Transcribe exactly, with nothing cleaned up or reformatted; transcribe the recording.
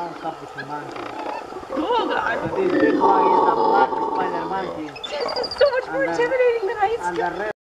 brown capuchin monkey. Oh god! And this big one is a black spider monkey. This is so much more And the- intimidating than I And the expected. red